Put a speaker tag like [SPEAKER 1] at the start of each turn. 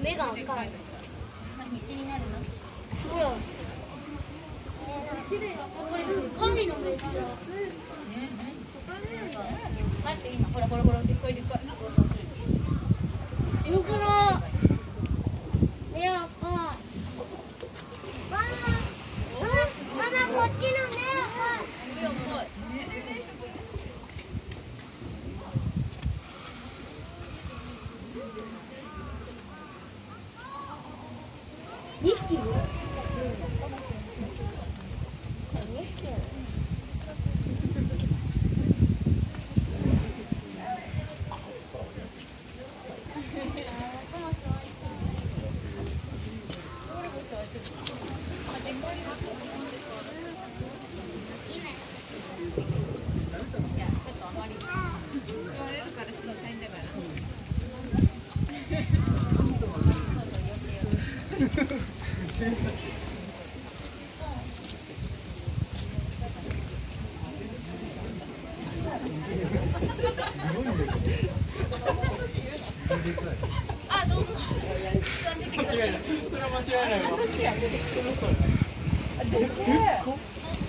[SPEAKER 1] 目が赤い。
[SPEAKER 2] 何気になるの？
[SPEAKER 1] ほら。これ神のめっちゃ。
[SPEAKER 2] 待って今ほらでっかいでっかい。
[SPEAKER 1] 白黒。目赤い。ママこっちの目赤い。
[SPEAKER 2] 目赤い。
[SPEAKER 1] 2匹いる？
[SPEAKER 2] あ、どうぞ。
[SPEAKER 3] それは間違いないわ。
[SPEAKER 2] 私や。でっかい。